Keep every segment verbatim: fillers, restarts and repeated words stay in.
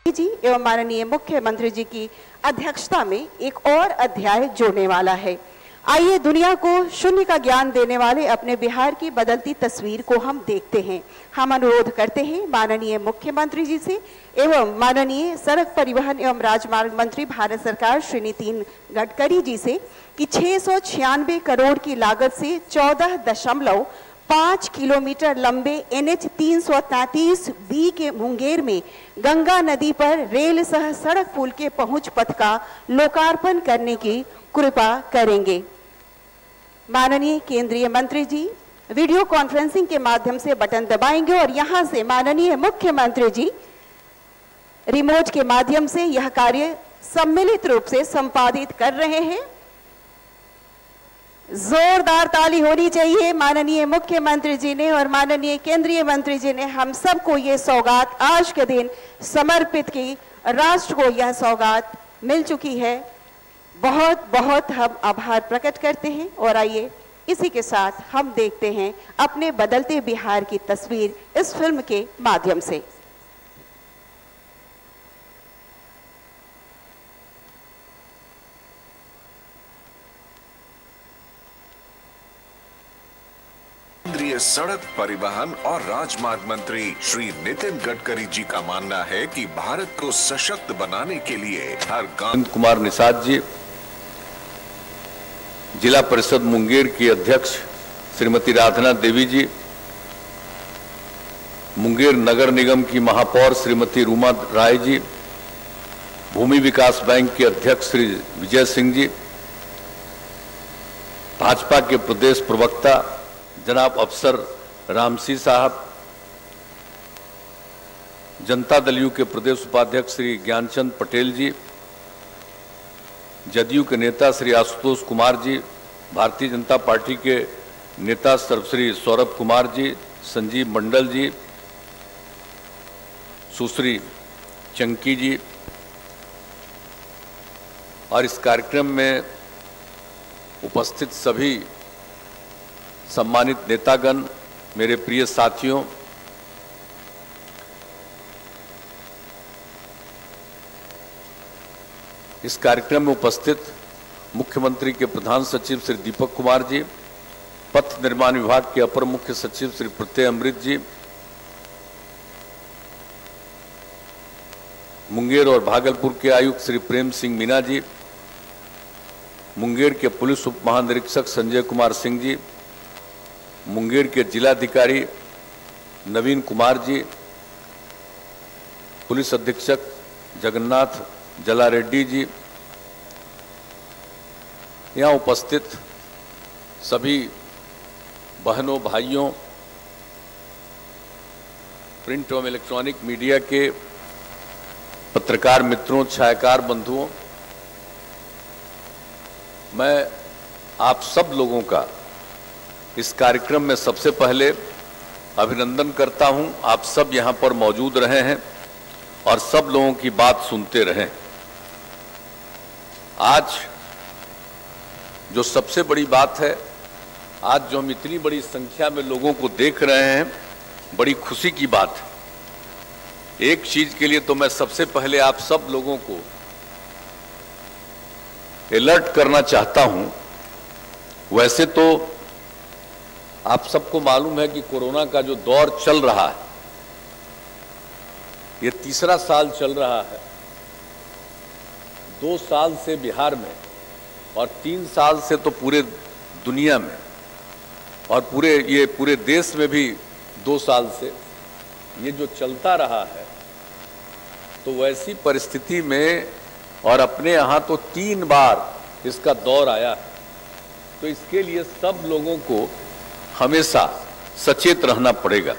जी एवं माननीय मुख्यमंत्री जी की अध्यक्षता में एक और अध्याय जोड़ने वाला है। आइए दुनिया को शून्य का ज्ञान देने वाले अपने बिहार की बदलती तस्वीर को हम देखते हैं। हम अनुरोध करते हैं माननीय मुख्यमंत्री जी से एवं माननीय सड़क परिवहन एवं राजमार्ग मंत्री भारत सरकार श्री नितिन गडकरी जी से कि छह सौ छियानवे करोड़ की लागत से चौदह दशमलव पाँच किलोमीटर लंबे एन एच तीन सौ तैंतीस बी के मुंगेर में गंगा नदी पर रेल सह सड़क पुल के पहुंच पथ का लोकार्पण करने की कृपा करेंगे। माननीय केंद्रीय मंत्री जी वीडियो कॉन्फ्रेंसिंग के माध्यम से बटन दबाएंगे और यहां से माननीय मुख्यमंत्री जी रिमोट के माध्यम से यह कार्य सम्मिलित रूप से संपादित कर रहे हैं। जोरदार ताली होनी चाहिए। माननीय मुख्यमंत्री जी ने और माननीय केंद्रीय मंत्री जी ने हम सबको ये सौगात आज के दिन समर्पित की। राष्ट्र को यह सौगात मिल चुकी है। बहुत बहुत हम आभार प्रकट करते हैं और आइए इसी के साथ हम देखते हैं अपने बदलते बिहार की तस्वीर इस फिल्म के माध्यम से। केंद्रीय सड़क परिवहन और राजमार्ग मंत्री श्री नितिन गडकरी जी का मानना है कि भारत को सशक्त बनाने के लिए हर गांव। कुमार निषाद जी, जिला परिषद मुंगेर की अध्यक्ष श्रीमती राधना देवी जी, मुंगेर नगर निगम की महापौर श्रीमती रूमा राय जी, भूमि विकास बैंक के अध्यक्ष श्री विजय सिंह जी, भाजपा के प्रदेश प्रवक्ता जनाब अफसर रामसी साहब, जनता दल यू के प्रदेश उपाध्यक्ष श्री ज्ञानचंद पटेल जी, जदयू के नेता श्री आशुतोष कुमार जी, भारतीय जनता पार्टी के नेता श्री सौरभ कुमार जी, संजीव मंडल जी, सुश्री चंकी जी और इस कार्यक्रम में उपस्थित सभी सम्मानित नेतागण, मेरे प्रिय साथियों, इस कार्यक्रम में उपस्थित मुख्यमंत्री के प्रधान सचिव श्री दीपक कुमार जी, पथ निर्माण विभाग के अपर मुख्य सचिव श्री प्रत्यय अमृत जी, मुंगेर और भागलपुर के आयुक्त श्री प्रेम सिंह मीना जी, मुंगेर के पुलिस उप महानिरीक्षक संजय कुमार सिंह जी, मुंगेर के जिलाधिकारी नवीन कुमार जी, पुलिस अधीक्षक जगन्नाथ जला रेड्डी जी, यहाँ उपस्थित सभी बहनों भाइयों, प्रिंट एवं इलेक्ट्रॉनिक मीडिया के पत्रकार मित्रों, छायाकार बंधुओं, मैं आप सब लोगों का इस कार्यक्रम में सबसे पहले अभिनंदन करता हूं। आप सब यहां पर मौजूद रहे हैं और सब लोगों की बात सुनते रहें। आज जो सबसे बड़ी बात है, आज जो हम इतनी बड़ी संख्या में लोगों को देख रहे हैं, बड़ी खुशी की बात है। एक चीज के लिए तो मैं सबसे पहले आप सब लोगों को अलर्ट करना चाहता हूं। वैसे तो आप सबको मालूम है कि कोरोना का जो दौर चल रहा है, ये तीसरा साल चल रहा है। दो साल से बिहार में और तीन साल से तो पूरे दुनिया में और पूरे ये पूरे देश में भी दो साल से ये जो चलता रहा है, तो वैसी परिस्थिति में और अपने यहाँ तो तीन बार इसका दौर आया है, तो इसके लिए सब लोगों को हमेशा सचेत रहना पड़ेगा।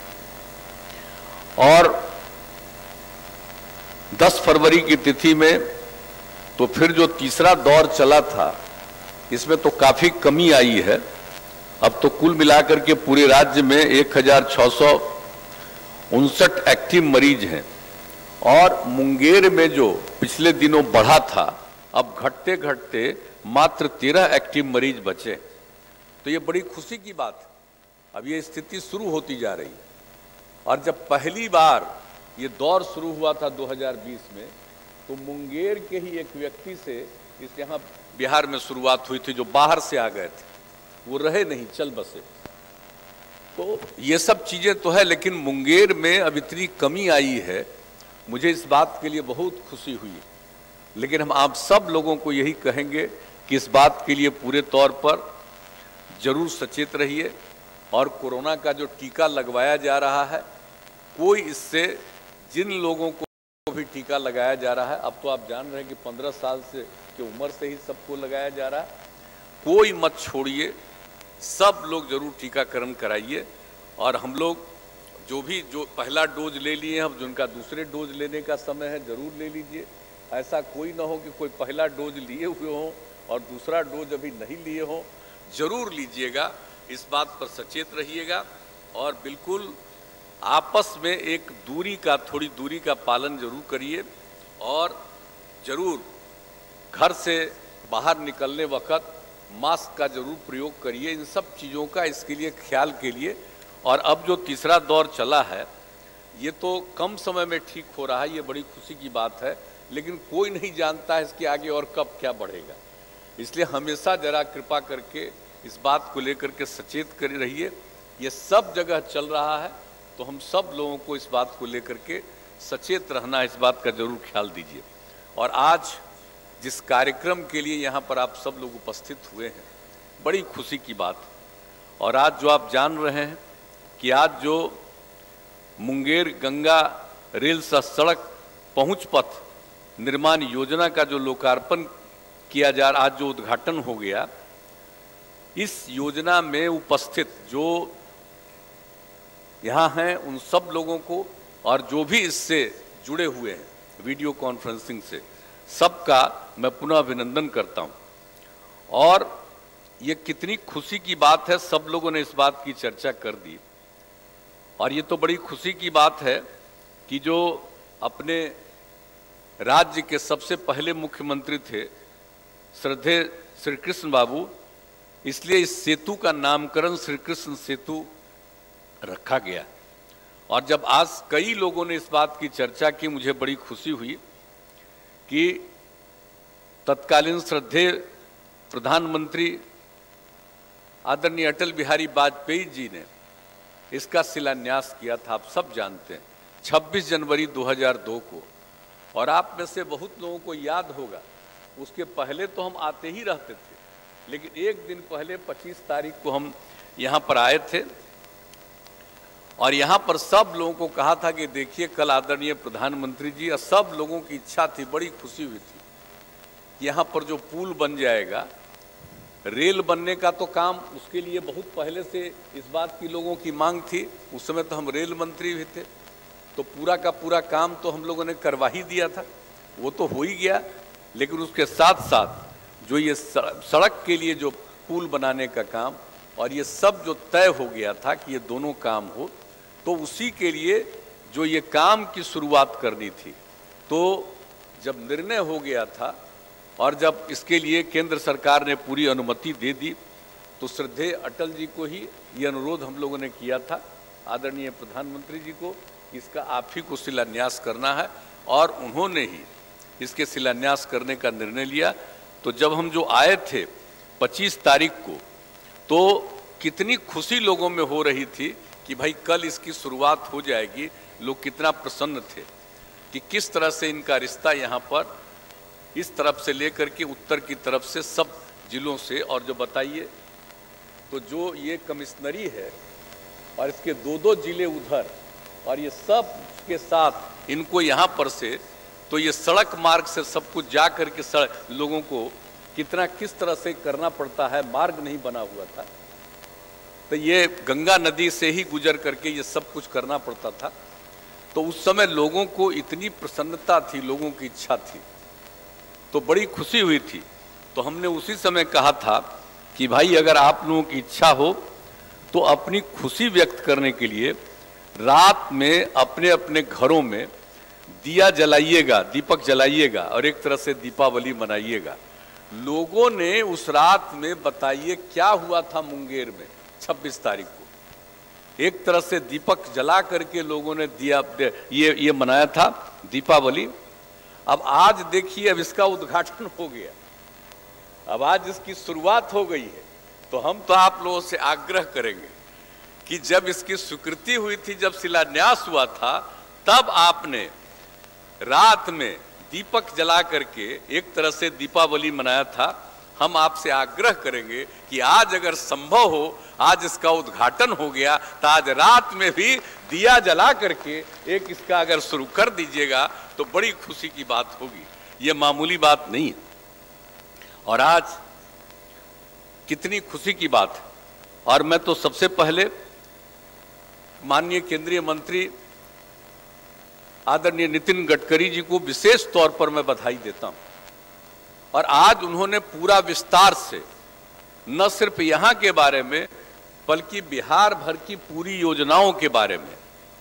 और दस फरवरी की तिथि में तो फिर जो तीसरा दौर चला था, इसमें तो काफी कमी आई है। अब तो कुल मिलाकर के पूरे राज्य में एक हजार छह सौ उनसठ एक्टिव मरीज हैं और मुंगेर में जो पिछले दिनों बढ़ा था, अब घटते घटते मात्र तेरह एक्टिव मरीज बचे। तो ये बड़ी खुशी की बात है। अब ये स्थिति शुरू होती जा रही है और जब पहली बार ये दौर शुरू हुआ था दो हज़ार बीस में, तो मुंगेर के ही एक व्यक्ति से इस यहाँ बिहार में शुरुआत हुई थी, जो बाहर से आ गए थे, वो रहे नहीं, चल बसे। तो ये सब चीज़ें तो है, लेकिन मुंगेर में अब इतनी कमी आई है, मुझे इस बात के लिए बहुत खुशी हुई। लेकिन हम आप सब लोगों को यही कहेंगे कि इस बात के लिए पूरे तौर पर जरूर सचेत रहिए, और कोरोना का जो टीका लगवाया जा रहा है, कोई इससे जिन लोगों को भी टीका लगाया जा रहा है, अब तो आप जान रहे हैं कि पंद्रह साल से की उम्र से ही सबको लगाया जा रहा है, कोई मत छोड़िए, सब लोग जरूर टीकाकरण कराइए। और हम लोग जो भी जो पहला डोज ले लिए हैं, जिनका दूसरे डोज लेने का समय है, जरूर ले लीजिए। ऐसा कोई ना हो कि कोई पहला डोज लिए हुए हो और दूसरा डोज अभी नहीं लिए हो, जरूर लीजिएगा। इस बात पर सचेत रहिएगा, और बिल्कुल आपस में एक दूरी का थोड़ी दूरी का पालन जरूर करिए, और जरूर घर से बाहर निकलने वक्त मास्क का जरूर प्रयोग करिए। इन सब चीज़ों का इसके लिए ख्याल के लिए। और अब जो तीसरा दौर चला है, ये तो कम समय में ठीक हो रहा है, ये बड़ी खुशी की बात है, लेकिन कोई नहीं जानता है इसके आगे और कब क्या बढ़ेगा। इसलिए हमेशा जरा कृपा करके इस बात को लेकर के सचेत कर रहिए। ये सब जगह चल रहा है, तो हम सब लोगों को इस बात को लेकर के सचेत रहना, इस बात का जरूर ख्याल दीजिए। और आज जिस कार्यक्रम के लिए यहाँ पर आप सब लोग उपस्थित हुए हैं, बड़ी खुशी की बात। और आज जो आप जान रहे हैं कि आज जो मुंगेर गंगा रेल सड़क पहुँच पथ निर्माण योजना का जो लोकार्पण किया जा रहा, आज जो उद्घाटन हो गया, इस योजना में उपस्थित जो यहाँ हैं उन सब लोगों को, और जो भी इससे जुड़े हुए हैं वीडियो कॉन्फ्रेंसिंग से, सबका मैं पुनः अभिनंदन करता हूँ। और ये कितनी खुशी की बात है, सब लोगों ने इस बात की चर्चा कर दी। और ये तो बड़ी खुशी की बात है कि जो अपने राज्य के सबसे पहले मुख्यमंत्री थे श्रद्धेय श्री कृष्ण बाबू, इसलिए इस सेतु का नामकरण श्री कृष्ण सेतु रखा गया। और जब आज कई लोगों ने इस बात की चर्चा की, मुझे बड़ी खुशी हुई कि तत्कालीन श्रद्धेय प्रधानमंत्री आदरणीय अटल बिहारी वाजपेयी जी ने इसका शिलान्यास किया था। आप सब जानते हैं छब्बीस जनवरी दो हज़ार दो को। और आप में से बहुत लोगों को याद होगा, उसके पहले तो हम आते ही रहते थे, लेकिन एक दिन पहले पच्चीस तारीख को हम यहाँ पर आए थे, और यहाँ पर सब लोगों को कहा था कि देखिए कल आदरणीय प्रधानमंत्री जी, और सब लोगों की इच्छा थी, बड़ी खुशी हुई थी, यहाँ पर जो पुल बन जाएगा, रेल बनने का तो काम उसके लिए बहुत पहले से इस बात की लोगों की मांग थी। उस समय तो हम रेल मंत्री भी थे, तो पूरा का पूरा काम तो हम लोगों ने करवा ही दिया था, वो तो हो ही गया। लेकिन उसके साथ साथ जो ये सड़क के लिए जो पुल बनाने का काम, और ये सब जो तय हो गया था कि ये दोनों काम हो, तो उसी के लिए जो ये काम की शुरुआत करनी थी, तो जब निर्णय हो गया था और जब इसके लिए केंद्र सरकार ने पूरी अनुमति दे दी, तो श्रद्धेय अटल जी को ही ये अनुरोध हम लोगों ने किया था, आदरणीय प्रधानमंत्री जी को, इसका आप ही को शिलान्यास करना है। और उन्होंने ही इसके शिलान्यास करने का निर्णय लिया। तो जब हम जो आए थे पच्चीस तारीख को, तो कितनी खुशी लोगों में हो रही थी कि भाई कल इसकी शुरुआत हो जाएगी। लोग कितना प्रसन्न थे कि किस तरह से इनका रिश्ता यहाँ पर इस तरफ से लेकर के उत्तर की तरफ से सब जिलों से। और जो बताइए, तो जो ये कमिश्नरी है और इसके दो दो जिले उधर, और ये सब के साथ इनको यहाँ पर से, तो ये सड़क मार्ग से सब कुछ जा कर के सड़क लोगों को कितना किस तरह से करना पड़ता है, मार्ग नहीं बना हुआ था, तो ये गंगा नदी से ही गुजर करके ये सब कुछ करना पड़ता था। तो उस समय लोगों को इतनी प्रसन्नता थी, लोगों की इच्छा थी, तो बड़ी खुशी हुई थी। तो हमने उसी समय कहा था कि भाई अगर आप लोगों की इच्छा हो तो अपनी खुशी व्यक्त करने के लिए रात में अपने अपने घरों में दिया जलाइएगा, दीपक जलाइएगा और एक तरह से दीपावली मनाइएगा। लोगों ने उस रात में बताइए क्या हुआ था मुंगेर में छब्बीस तारीख को। एक तरह से दीपक जला करके लोगों ने दिया ये ये मनाया था दीपावली। अब आज देखिए, अब इसका उद्घाटन हो गया, अब आज इसकी शुरुआत हो गई है। तो हम तो आप लोगों से आग्रह करेंगे कि जब इसकी स्वीकृति हुई थी, जब शिलान्यास हुआ था, तब आपने रात में दीपक जला करके एक तरह से दीपावली मनाया था। हम आपसे आग्रह करेंगे कि आज अगर संभव हो, आज इसका उद्घाटन हो गया, तो आज रात में भी दिया जला करके एक इसका अगर शुरू कर दीजिएगा तो बड़ी खुशी की बात होगी। ये मामूली बात नहीं है। और आज कितनी खुशी की बात है। और मैं तो सबसे पहले माननीय केंद्रीय मंत्री आदरणीय नितिन गडकरी जी को विशेष तौर पर मैं बधाई देता हूं। और आज उन्होंने पूरा विस्तार से न सिर्फ यहां के बारे में, बल्कि बिहार भर की पूरी योजनाओं के बारे में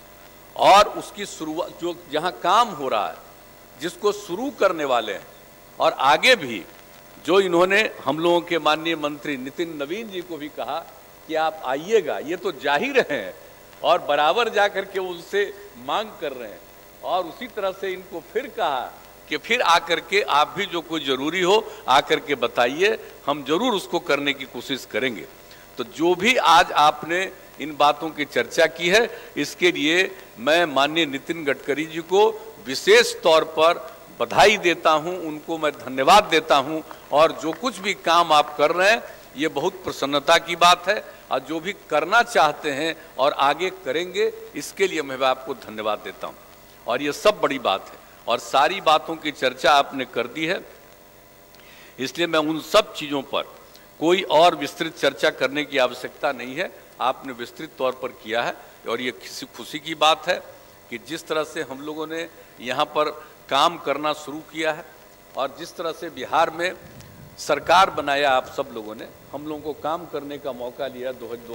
और उसकी शुरुआत, जो जहां काम हो रहा है, जिसको शुरू करने वाले हैं, और आगे भी जो इन्होंने हम लोगों के माननीय मंत्री नितिन नवीन जी को भी कहा कि आप आइएगा, ये तो जाहिर है और बराबर जाकर के उनसे मांग कर रहे हैं। और उसी तरह से इनको फिर कहा कि फिर आकर के आप भी जो कोई जरूरी हो आकर के बताइए, हम जरूर उसको करने की कोशिश करेंगे। तो जो भी आज आपने इन बातों की चर्चा की है, इसके लिए मैं माननीय नितिन गडकरी जी को विशेष तौर पर बधाई देता हूं, उनको मैं धन्यवाद देता हूं। और जो कुछ भी काम आप कर रहे हैं, ये बहुत प्रसन्नता की बात है। और जो भी करना चाहते हैं और आगे करेंगे, इसके लिए मैं आपको धन्यवाद देता हूं। और ये सब बड़ी बात है, और सारी बातों की चर्चा आपने कर दी है, इसलिए मैं उन सब चीज़ों पर कोई और विस्तृत चर्चा करने की आवश्यकता नहीं है। आपने विस्तृत तौर पर किया है। और ये किसी खुशी की बात है कि जिस तरह से हम लोगों ने यहाँ पर काम करना शुरू किया है, और जिस तरह से बिहार में सरकार बनाया आप सब लोगों ने, हम लोगों को काम करने का मौका लिया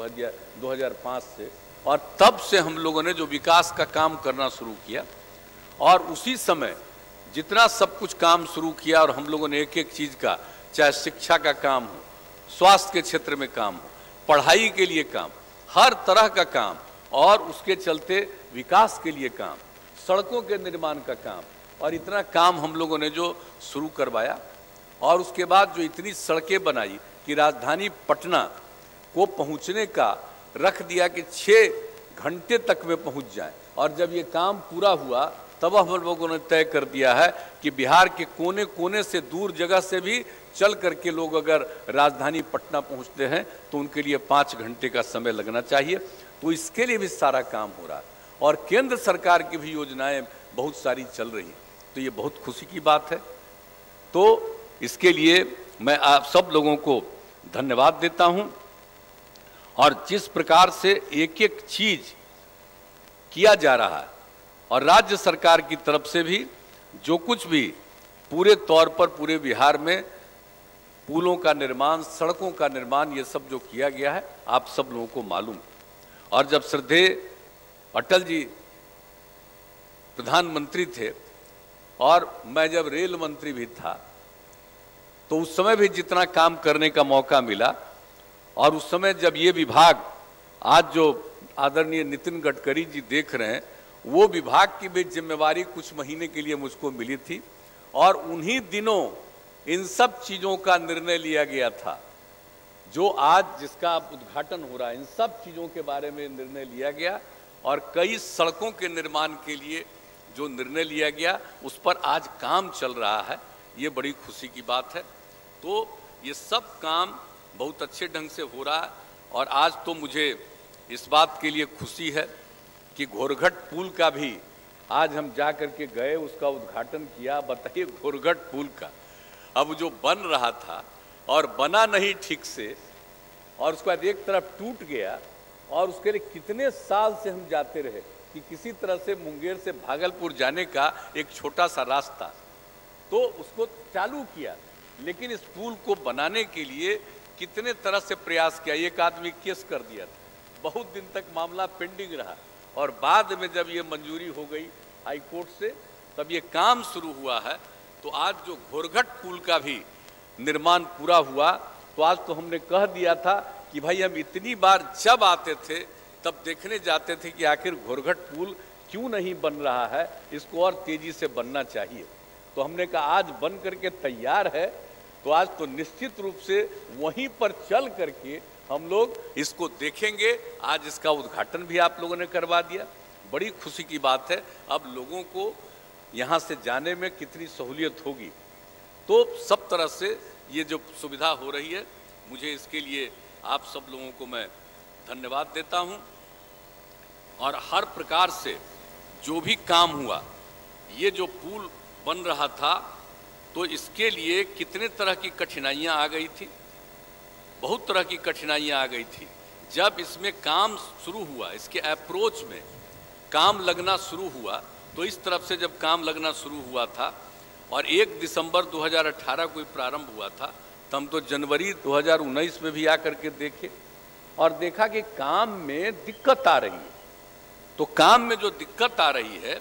दो हज़ार पाँच से, और तब से हम लोगों ने जो विकास का काम करना शुरू किया, और उसी समय जितना सब कुछ काम शुरू किया, और हम लोगों ने एक एक चीज़ का, चाहे शिक्षा का काम हो, स्वास्थ्य के क्षेत्र में काम हो, पढ़ाई के लिए काम, हर तरह का काम, और उसके चलते विकास के लिए काम, सड़कों के निर्माण का काम, और इतना काम हम लोगों ने जो शुरू करवाया, और उसके बाद जो इतनी सड़कें बनाई कि राजधानी पटना को पहुंचने का रख दिया कि छः घंटे तक में पहुंच जाए। और जब ये काम पूरा हुआ, तब हम लोगों ने तय कर दिया है कि बिहार के कोने कोने से, दूर जगह से भी चल करके लोग अगर राजधानी पटना पहुंचते हैं तो उनके लिए पाँच घंटे का समय लगना चाहिए। तो इसके लिए भी सारा काम हो रहा है, और केंद्र सरकार की भी योजनाएं बहुत सारी चल रही हैं। तो ये बहुत खुशी की बात है। तो इसके लिए मैं आप सब लोगों को धन्यवाद देता हूं। और जिस प्रकार से एक एक चीज किया जा रहा है, और राज्य सरकार की तरफ से भी जो कुछ भी पूरे तौर पर पूरे बिहार में पुलों का निर्माण, सड़कों का निर्माण, ये सब जो किया गया है, आप सब लोगों को मालूम। और जब श्रद्धेय अटल जी प्रधानमंत्री थे और मैं जब रेल मंत्री भी था, तो उस समय भी जितना काम करने का मौका मिला, और उस समय जब ये विभाग आज जो आदरणीय नितिन गडकरी जी देख रहे हैं, वो विभाग की भी जिम्मेवारी कुछ महीने के लिए मुझको मिली थी। और उन्हीं दिनों इन सब चीज़ों का निर्णय लिया गया था, जो आज जिसका उद्घाटन हो रहा है, इन सब चीज़ों के बारे में निर्णय लिया गया। और कई सड़कों के निर्माण के लिए जो निर्णय लिया गया, उस पर आज काम चल रहा है। ये बड़ी खुशी की बात है। तो ये सब काम बहुत अच्छे ढंग से हो रहा है। और आज तो मुझे इस बात के लिए खुशी है कि घोरघट पुल का भी आज हम जा कर के गए, उसका उद्घाटन किया। बताइए, घोरघट पुल का अब जो बन रहा था और बना नहीं ठीक से, और उसके बाद एक तरफ टूट गया, और उसके लिए कितने साल से हम जाते रहे कि किसी तरह से मुंगेर से भागलपुर जाने का एक छोटा सा रास्ता, तो उसको चालू किया। लेकिन इस पुल को बनाने के लिए कितने तरह से प्रयास किया। एक आदमी केस कर दिया था, बहुत दिन तक मामला पेंडिंग रहा, और बाद में जब ये मंजूरी हो गई हाई कोर्ट से, तब ये काम शुरू हुआ है। तो आज जो घोरघट पुल का भी निर्माण पूरा हुआ, तो आज तो हमने कह दिया था कि भाई हम इतनी बार जब आते थे, तब देखने जाते थे कि आखिर घोरघट पुल क्यों नहीं बन रहा है, इसको और तेजी से बनना चाहिए। तो हमने कहा आज बन करके तैयार है, तो आज तो निश्चित रूप से वहीं पर चल करके हम लोग इसको देखेंगे। आज इसका उद्घाटन भी आप लोगों ने करवा दिया, बड़ी खुशी की बात है। अब लोगों को यहाँ से जाने में कितनी सहूलियत होगी, तो सब तरह से ये जो सुविधा हो रही है, मुझे इसके लिए आप सब लोगों को मैं धन्यवाद देता हूँ। और हर प्रकार से जो भी काम हुआ, ये जो पुल बन रहा था, तो इसके लिए कितने तरह की कठिनाइयाँ आ गई थी, बहुत तरह की कठिनाइयाँ आ गई थी। जब इसमें काम शुरू हुआ, इसके अप्रोच में काम लगना शुरू हुआ, तो इस तरफ से जब काम लगना शुरू हुआ था और एक दिसंबर दो हज़ार अठारह को प्रारंभ हुआ था, तो हम तो जनवरी दो हज़ार उन्नीस में भी आकर के देखे और देखा कि काम में दिक्कत आ रही है। तो काम में जो दिक्कत आ रही है,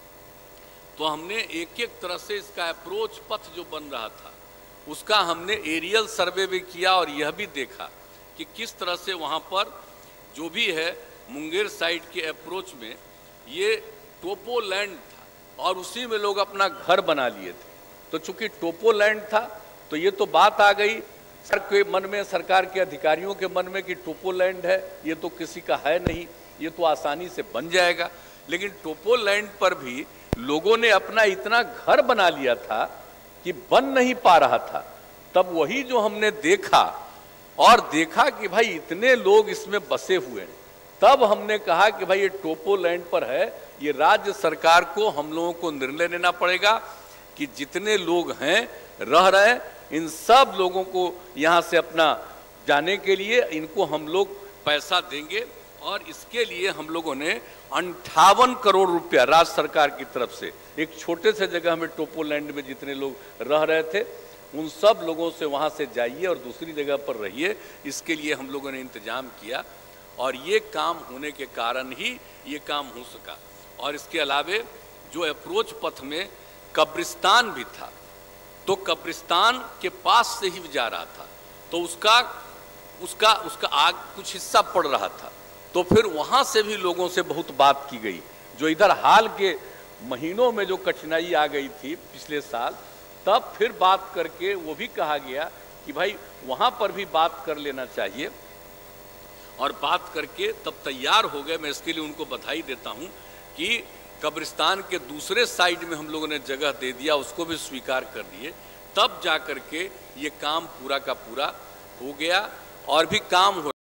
तो हमने एक एक तरह से इसका अप्रोच पथ जो बन रहा था, उसका हमने एरियल सर्वे भी किया और यह भी देखा कि किस तरह से वहाँ पर जो भी है मुंगेर साइड के अप्रोच में ये टोपो लैंड था और उसी में लोग अपना घर बना लिए थे। तो चूंकि टोपो लैंड था, तो ये तो बात आ गई सर के मन में, सरकार के अधिकारियों के मन में कि टोपो लैंड है, ये तो किसी का है नहीं, ये तो आसानी से बन जाएगा। लेकिन टोपो लैंड पर भी लोगों ने अपना इतना घर बना लिया था कि बन नहीं पा रहा था। तब वही जो हमने देखा और देखा कि भाई इतने लोग इसमें बसे हुए हैं, तब हमने कहा कि भाई ये टोपो लैंड पर है, ये राज्य सरकार को, हम लोगों को निर्णय लेना पड़ेगा कि जितने लोग हैं रह रहे हैं, इन सब लोगों को यहाँ से अपना जाने के लिए इनको हम लोग पैसा देंगे। और इसके लिए हम लोगों ने अंठावन करोड़ रुपया राज्य सरकार की तरफ से, एक छोटे से जगह में टोपो लैंड में जितने लोग रह रहे थे, उन सब लोगों से वहाँ से जाइए और दूसरी जगह पर रहिए, इसके लिए हम लोगों ने इंतजाम किया। और ये काम होने के कारण ही ये काम हो सका। और इसके अलावे जो अप्रोच पथ में कब्रिस्तान भी था, तो कब्रिस्तान के पास से ही जा रहा था, तो उसका उसका उसका आग कुछ हिस्सा पड़ रहा था। तो फिर वहाँ से भी लोगों से बहुत बात की गई। जो इधर हाल के महीनों में जो कठिनाई आ गई थी पिछले साल, तब फिर बात करके वो भी कहा गया कि भाई वहाँ पर भी बात कर लेना चाहिए। और बात करके तब तैयार हो गए। मैं इसके लिए उनको बधाई देता हूँ कि कब्रिस्तान के दूसरे साइड में हम लोगों ने जगह दे दिया, उसको भी स्वीकार कर लिए। तब जा कर के ये काम पूरा का पूरा हो गया और भी काम हो